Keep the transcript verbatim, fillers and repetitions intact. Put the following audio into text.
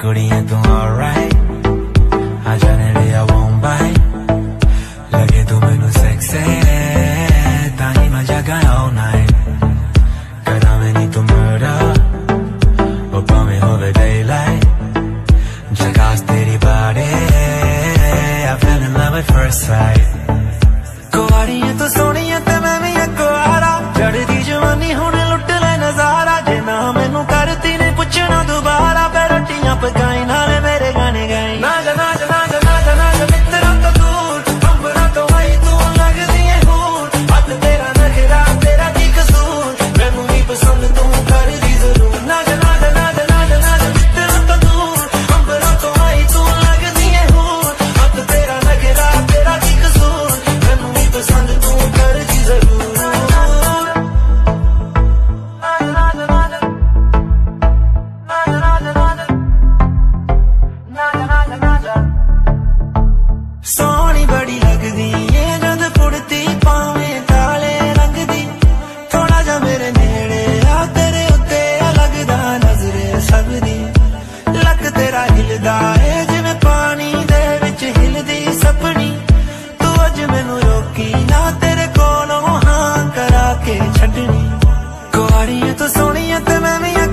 कुड़ियां तू alright, आ जाने दे I won't bite, लगे तू मैनू sexy, ताही मैं जागा all night, करा मैनी तू murder, वो भावें होवे daylight, झकास तेरी body, I fell in love at first sight. कुआरियां तो सोनियां ते मैं भी कुआरा, चढ़दी जवानी हुण लुट ले नजारा, जे ना मैनू करती ने पुछना दोबारा, फिर रोटियां पकाई नाले मेरे गाने गाई। ना जा ना जा ना जा ना जा ना जा मित्रा तो दूर, अंबरा तो आई तू लगदी है हूर, हद तेरा नखरा तेरा की कसूर, मैनू भी पसंद तू करदी जरूर। ना जा ना जा ना जा ना जा ना जा मित्रा तो दूर, अंबरा तो आई तू लगदी है हूर, हद तेरा नखरा तेरा की कसूर, मैनू भी पसंद तू करदी जरूर। सोहनी बड़ी लगदी है जद फुड़ती पावें काले रंग दी, थोड़ा जा मेरे नेड़े आ तेरे उत्ते लगदा नजरे सब दी, लक तेरा हिलदा है जिवें पानी दे विच हिलदी सपनी, तू अज मैनू रोकी ना तेरे कोलों हां करा के छड्डनी। कुआरियां तो सोहनियां ते मैं भी